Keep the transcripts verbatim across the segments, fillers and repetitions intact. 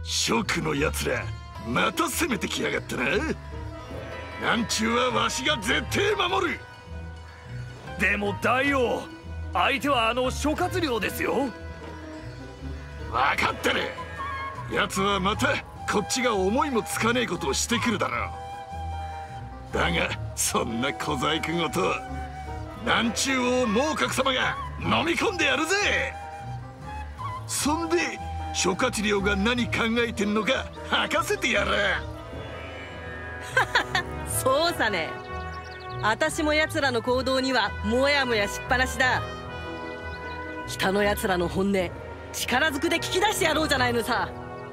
蜀のやつらまた攻めてきやがったな。南中はわしが絶対守る。 でも大王、相手はあの諸葛亮ですよ。 分かってる。奴はまたこっちが思いもつかねえことをしてくるだろう。だがそんな小細工ごと南中王孟獲様が飲み込んでやるぜ。そんで諸葛亮が何考えてんのか吐かせてやる。 そうさね。私も奴らの行動にはもやもやしっぱなしだ。北の奴らの本音力ずくで聞き出してやろうじゃないのさ。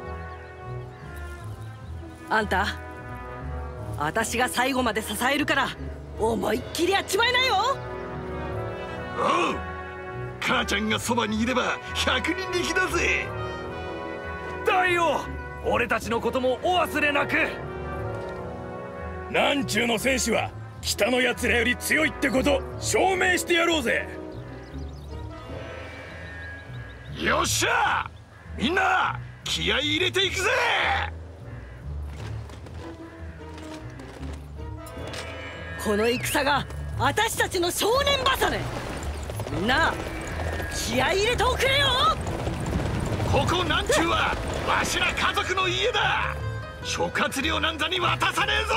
あんた、私が最後まで支えるから思いっきりやっちまいなよ。 おう、母ちゃんがそばにいれば百人力だぜ。 大王、俺たちのこともお忘れなく。 南中の戦士は北の奴らより強いってこと証明してやろうぜ。 よっしゃ、みんな気合い入れていくぜ。 この戦が私たちの正念場さね。みんな気合い入れておくれよ。 ここ南中はわしら家族の家だ。諸葛亮なんざに渡さねえぞ。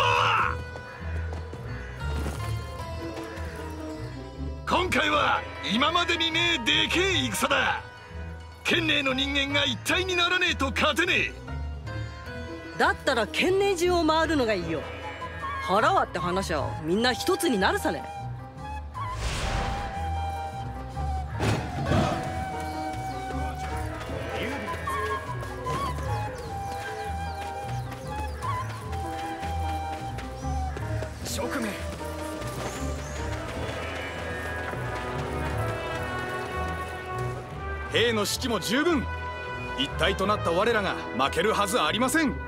今回は今までにねえでけえ戦だ。県内の人間が一体にならねえと勝てねえ。だったら県内中を回るのがいいよ。腹割って話はみんな一つになるさね。 職名兵の士気も十分。一体となった我らが負けるはずありません。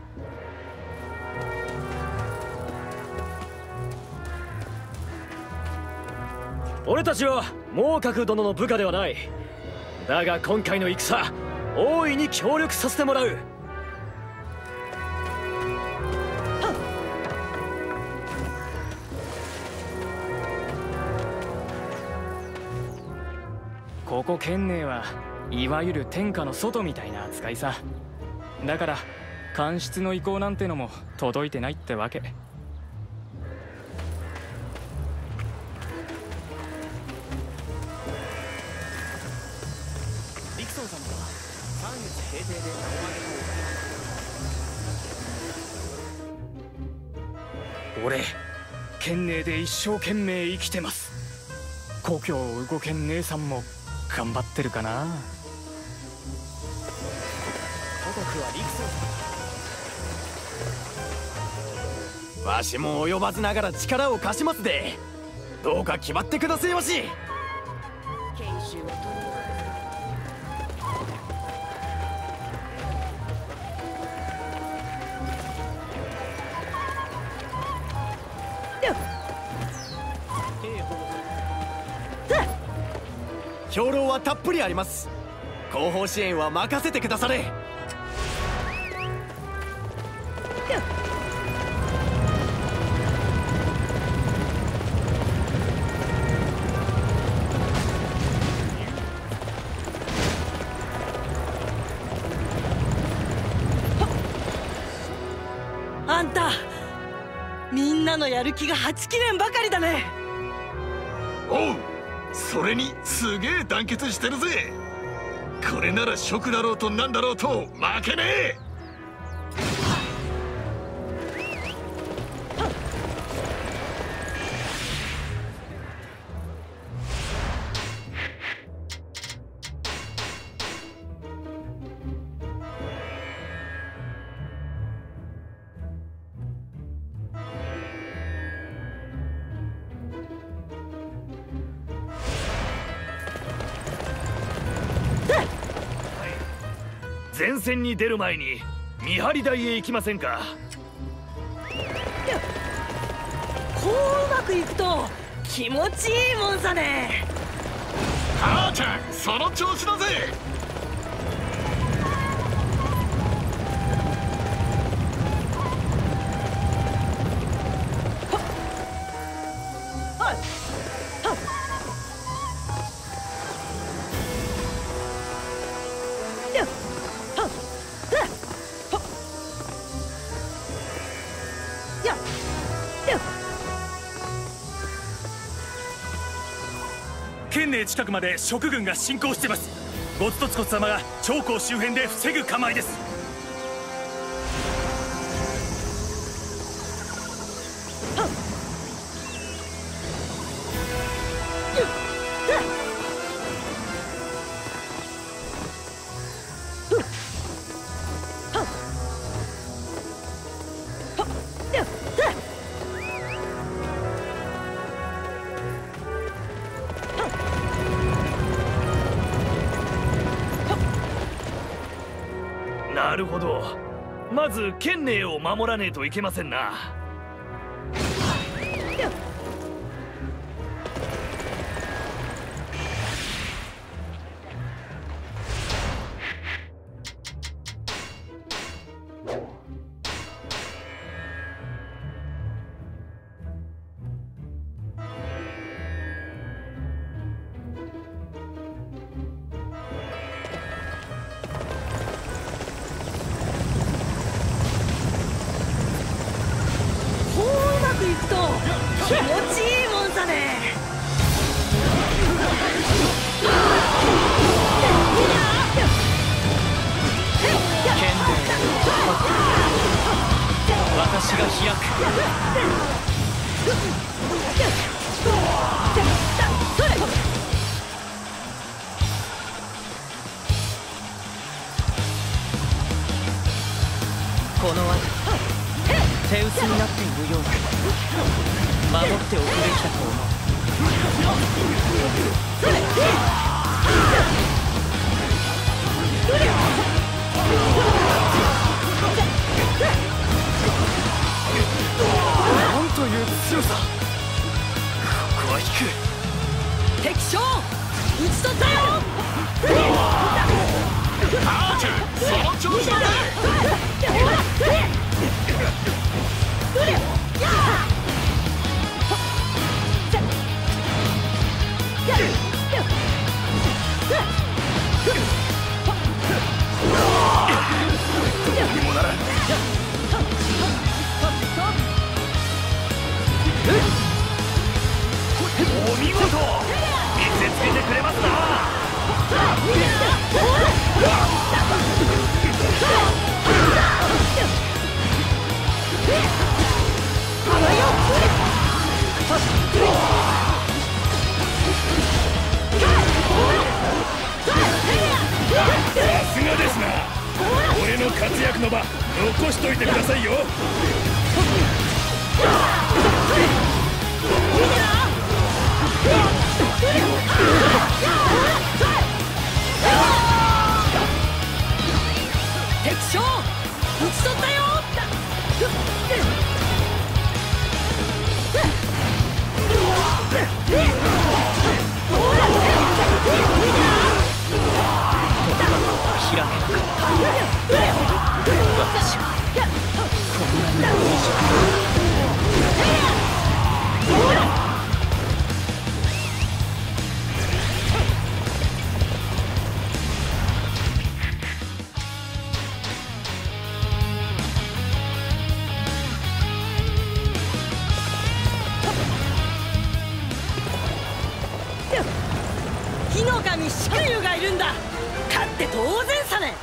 俺たちは孟獲殿の部下ではない。だが今回の戦、大いに協力させてもらう。ここ県内はいわゆる天下の外みたいな扱いさ。だから官室の意向なんてのも届いてないってわけ。リクソン様はさんげつ平定でお前俺県内で一生懸命生きてます。故郷を動けん姉さんも頑張ってるかな。故国はリクソン様。わしも及ばずながら力を貸しますで、どうか決まってくださいまし。 研修を取り兵糧はたっぷりあります。後方支援は任せてくだされ。 あんた、みんなのやる気がはちきれんばかりだね。 おう、それにすげえ団結してるぜ。これなら蜀だろうとなんだろうと負けねえ。 前線に出る前に見張り台へ行きませんか。 こううまくいくと気持ちいいもんさね。 母ちゃん、その調子だぜ。 県内近くまで蜀軍が侵攻してます。ゴツトツコツ様が長江周辺で防ぐ構えです。 なるほど。まず県内を守らねえといけませんな。 気持ちいいもんさね。 私が開く。この後手薄になっているようだ。守っておくべきだと思う。なんという強さ。ここは引く。 敵将討ち取ったよ。 アーチェその調子だ。 お見事。見せつけてくれますな。さすがですな。俺の活躍の場残しといてくださいよ。 敵将討ち取ったよ。 開けなかった。私はこんなに無理じゃ。 火の神祝友がいるんだ。勝って当然さね。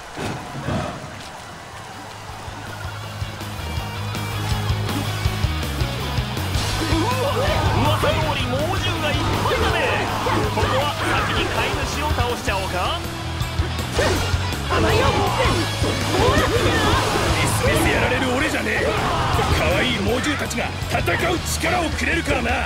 噂通り猛獣がいっぱいだね。ここは先に飼い主を倒しちゃおうか。 メスメスやられる俺じゃねえ。可愛い猛獣たちが戦う力をくれるからな。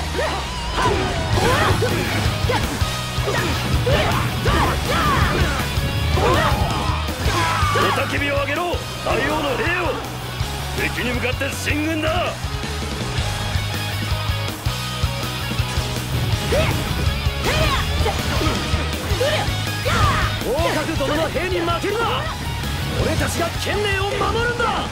雄たけびを上げろ、大王の霊を。敵に向かって進軍だ。 王閣殿の兵に負けるな。俺たちが県内を守るんだ。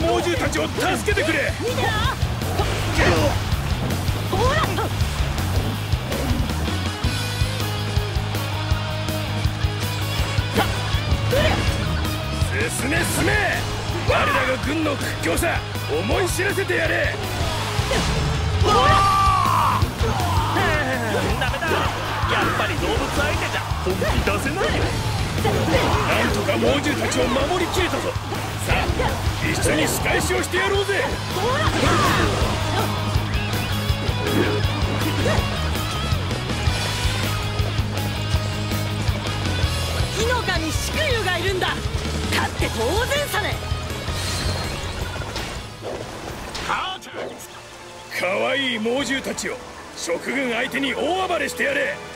猛獣たちを助けてくれ。 見てな。ほら。 進め進め。我らが軍の屈強さ思い知らせてやれ。 ダメだ、やっぱり動物相手じゃ本気出せないよ。 なんとか猛獣たちを守りきれたぞ。さあ一緒に仕返しをしてやろうぜ。 火の神祝友がいるんだ。勝って当然さね。 かわいい猛獣たちを食軍相手に大暴れしてやれ。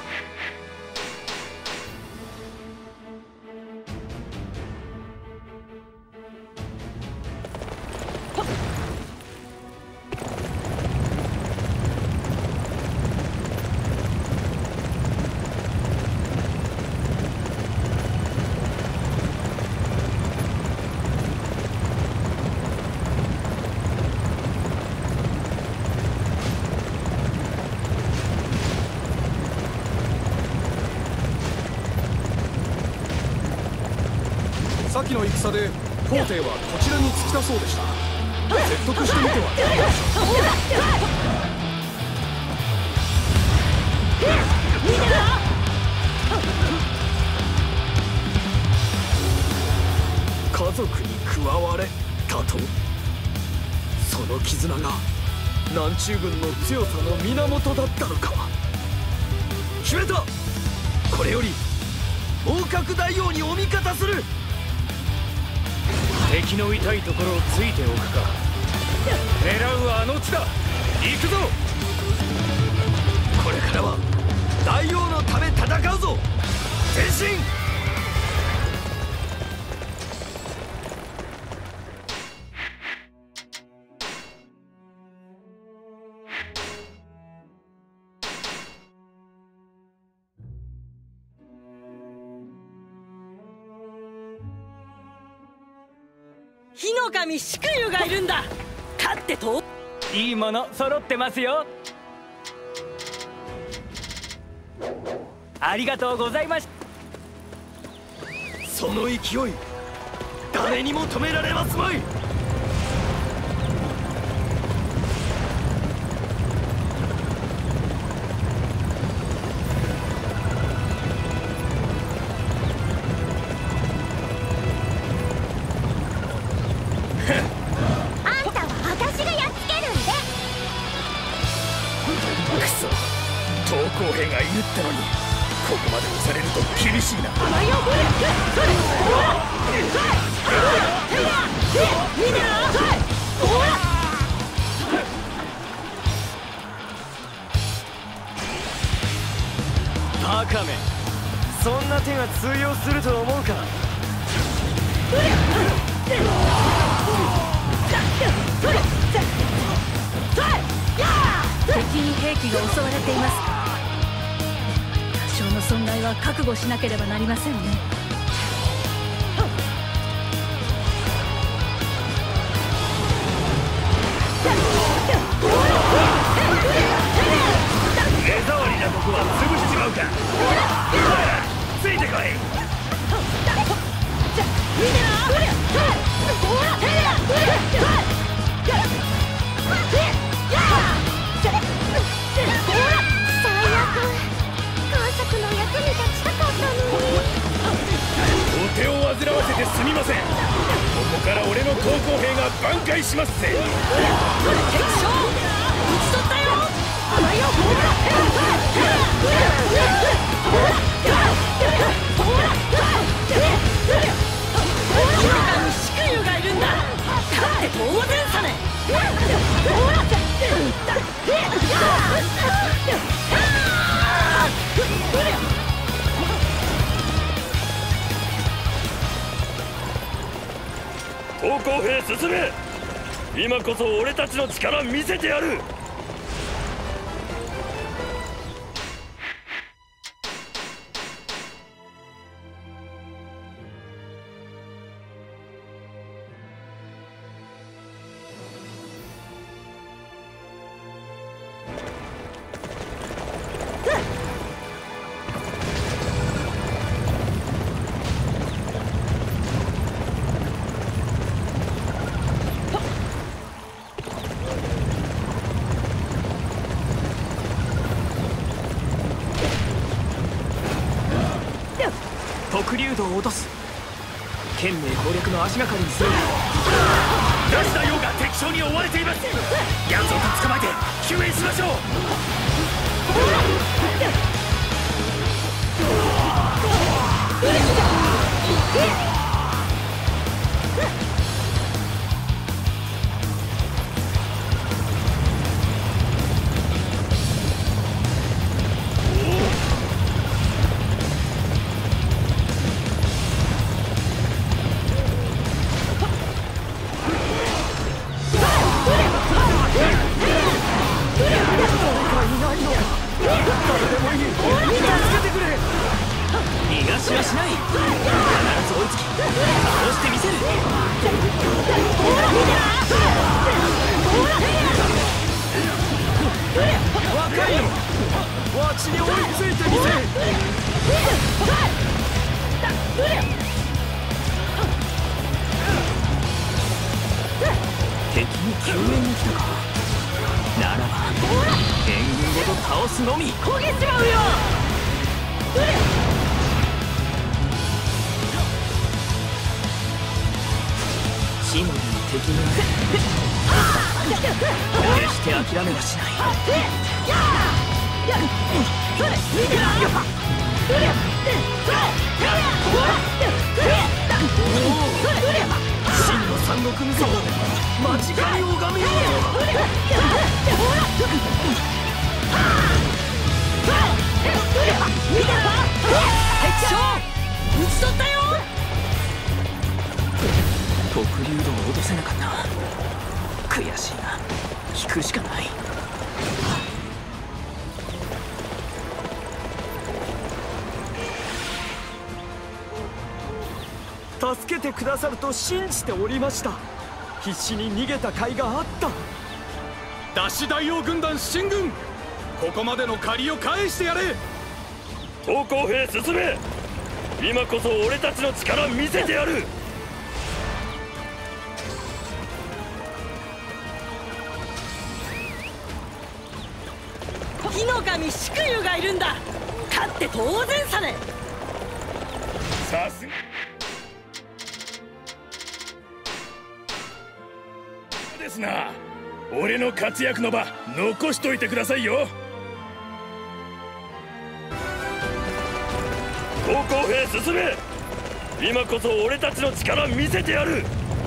先の戦で皇帝はこちらに突き出そうでした。説得してみてはいかがでしょうか。 家族に加われたと。その絆が南中軍の強さの源だったのか。決めた。これより王閣大王にお味方する。 敵の痛いところをついておくか。狙うはあの地だ。行くぞ。 これからは大王のため戦うぞ。前進。 火の神祝友がいるんだ。勝ってと。 いいもの揃ってますよ。ありがとうございました。 その勢い誰にも止められますまい。 公兵がいるってのにここまで押されると厳しいな。 バカめ、そんな手が通用すると思うか。 敵に兵器が襲われていますか。多少の損害は覚悟しなければなりませんね。 目障りなとこは潰しちまうか。ついてこい。お手を煩わせてすみません。ここから俺の投降兵が挽回しますぜ。 敵将討ち取ったよ。火の神祝友がいるんだ。勝って当然さね。 投降兵進め。今こそ俺たちの力見せてやる。 黒竜道を落とす。剣明攻略の足がかりにする。 ラシ大王が敵将に追われています。奴を捕まえて救援しましょう。 逃がしはしない。必ず追いつき倒してみせる。若いのわちに追いついてみせ。敵に救援に来たか。ならば援軍ごと倒すのみ。 焦げちまうよ。 シモリに敵がある。決して諦めはしない。真の三国無双間違いを拝みよう。 敵将討ち取ったよ。 黒竜道を落とせなかった。悔しいな。引くしかない。助けてくださると信じておりました。必死に逃げた甲斐があった。 ダシ大王軍団進軍、ここまでの借りを返してやれ。 投降兵進め。今こそ俺たちの力見せてやる。 火の神祝友がいるんだ。勝って当然さね。 さすがですな。俺の活躍の場残しといてくださいよ。投降兵進め。今こそ俺たちの力見せてやる。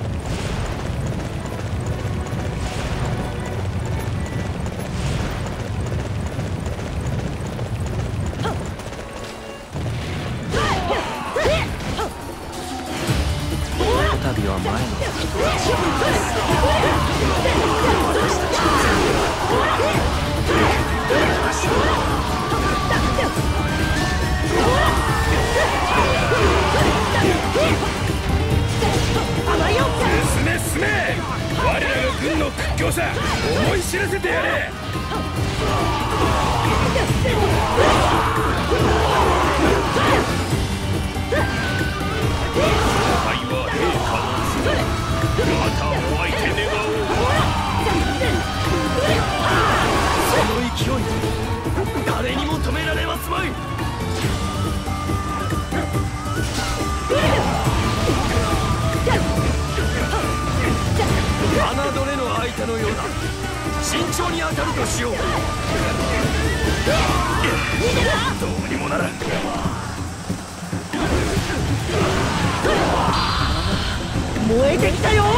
旅は前の進め進め。我らが軍の屈強さ思い知らせてやれ。またお相手願おう。 その勢い誰にも止められますまい。侮れの相手のようだ。慎重に当たるとしよう。 どうにもならん。 燃えてきたよ。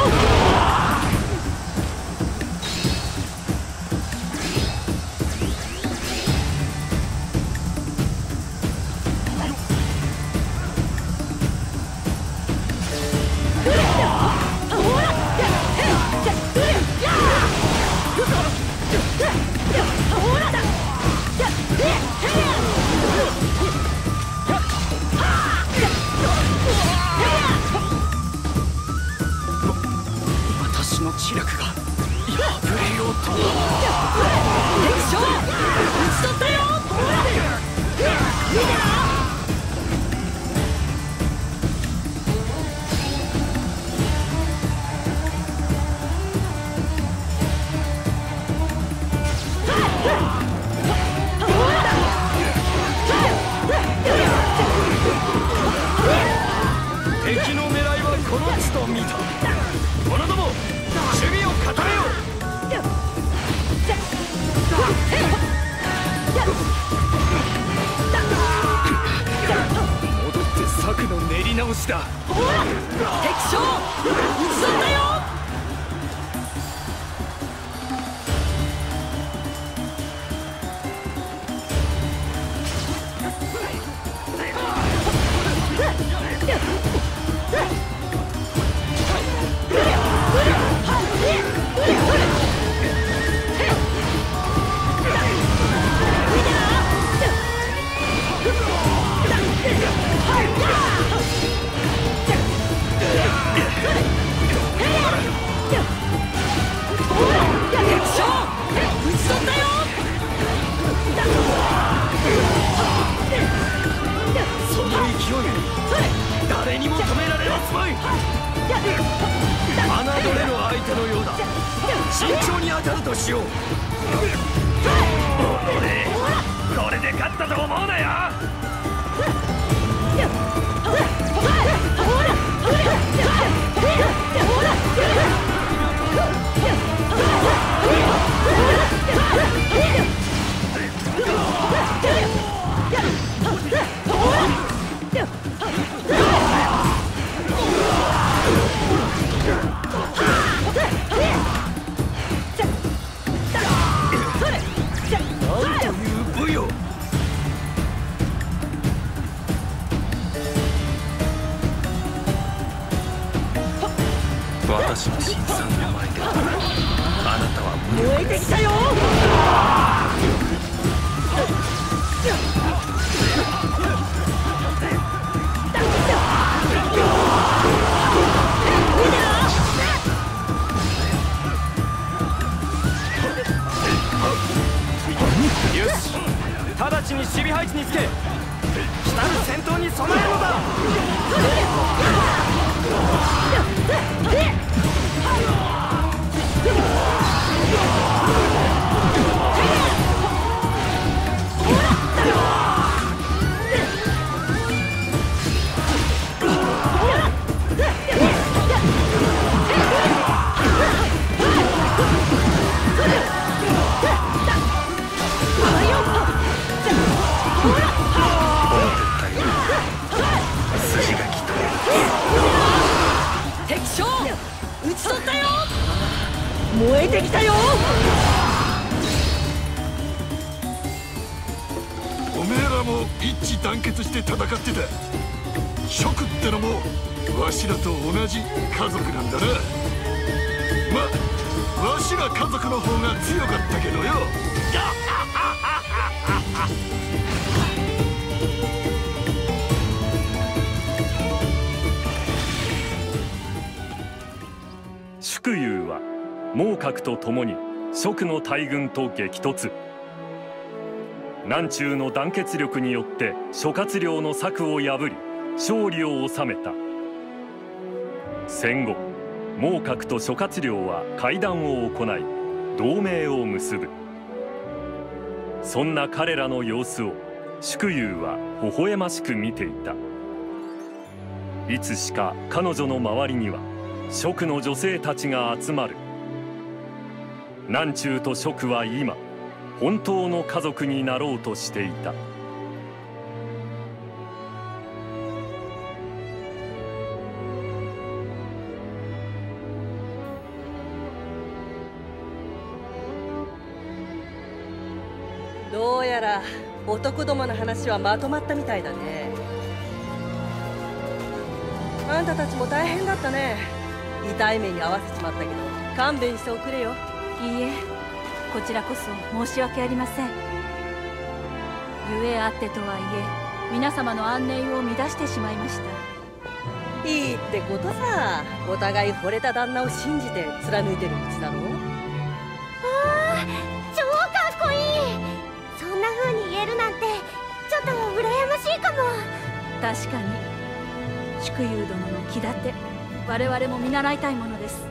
しと見た。者ども守備を固めよう。戻って策の練り直しだ。 敵将撃ち取ったよ。 誰にも止められますまい。侮れる相手のようだ。慎重に当たるとしよう。 俺これで勝ったと思うなよ。 私の新さんの前であなたは燃えてきたよ。 よし、直ちに守備配置につけ、来たる戦闘に備えるのだ。 敵将撃ち取ったよ。燃えてきたよ。 おめえらも一致団結して戦ってた。蜀ってのもわしらと同じ家族なんだな。ま、わしら家族の方が強かったけどよ。 祝融は孟獲と共に蜀の大軍と激突。南中の団結力によって諸葛亮の策を破り勝利を収めた。戦後孟獲と諸葛亮は会談を行い同盟を結ぶ。そんな彼らの様子を祝融は微笑ましく見ていた。いつしか彼女の周りには蜀の女性たちが集まる。南中と蜀は今本当の家族になろうとしていた。 どうやら男どもの話はまとまったみたいだね。あんたたちも大変だったね。痛い目に遭わせちまったけど勘弁しておくれよ。 いいえ、こちらこそ申し訳ありません。ゆえあってとはいえ皆様の安寧を乱してしまいました。 いいってことさ。お互い惚れた旦那を信じて貫いてる道だろ。 あー、超かっこいい。そんな風に言えるなんてちょっと羨ましいかも。 確かに祝融殿の気立て、我々も見習いたいものです。 ね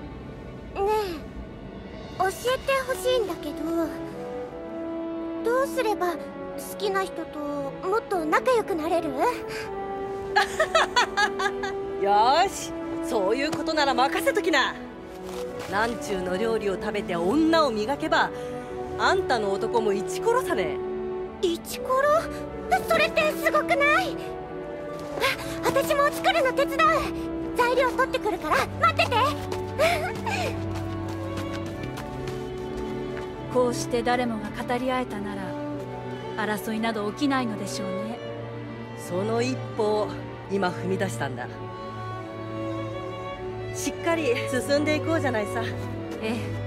え、教えてほしいんだけど、どうすれば好きな人ともっと仲良くなれる？ よし、 そういうことなら任せときな。なんちゅうの料理を食べて女を磨けばあんたの男もイチコロさね。 イチコロ？それってすごくない？あ、私も作るの手伝う。材料取ってくるから待ってて。 こうして誰もが語り合えたなら争いなど起きないのでしょうね。 その一歩を今踏み出したんだ。しっかり進んでいこうじゃないさ。 ええ。